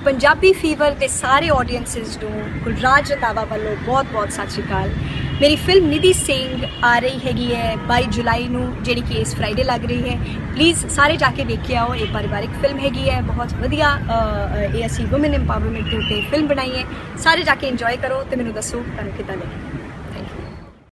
Punjabi fever के सारे audiences को गुलराज रंधावा वालों बहुत बहुत सत श्री अकाल। मेरी फिल्म निधि सिंह आ रही हैगी है 22 जुलाई नू, जिहड़ी कि इस फ्राइडे लग रही है। प्लीज़ सारे जाके देख के आओ। एक पारिवारिक फिल्म हैगी है, बहुत वधिया ये असी वुमेन एम्पावरमेंट के उत्ते फिल्म बनाई है। सारे जाके इंजॉय करो तो मैनूं दसो तुहानूं किदां लगी।